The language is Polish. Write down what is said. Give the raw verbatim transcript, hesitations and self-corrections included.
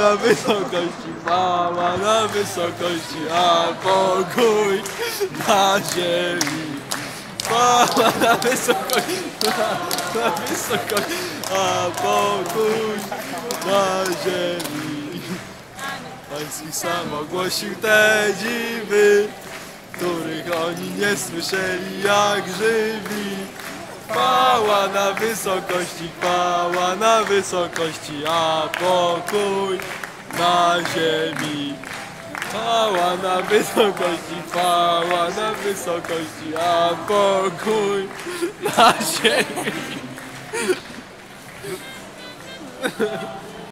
na wysokości, chwała na wysokości, a pokój na ziemi. Chwała na wysokości, na, na wysokości, a pokój na ziemi. Pański sam ogłosił te dziwy, których oni nie słyszeli jak żywi. Chwała na wysokości, chwała na wysokości, a pokój na ziemi. Chwała na wysokości, chwała na wysokości, a pokój na ziemi.